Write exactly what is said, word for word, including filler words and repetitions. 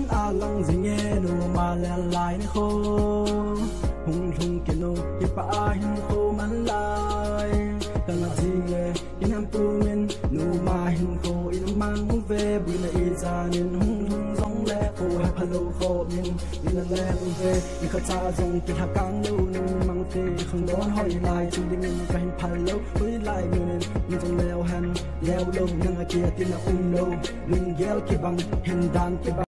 a lang gì nghe nô mà lén lại nó khô hung hung kia nô kia pa a hin khô man lại tang a gì nghe in am pu men nô mà hin khô in mang về bùi na i ra nên hung hung rong lẹ khô hay palo khô men in la lẹ về in khát cha rong kia cang lâu nên mang tê không đón hỏi lại chung đi men cái hin palo với lại men in trong leo han leo lâu nang a kia tin na um lâu mình gel kia bang hin dan kia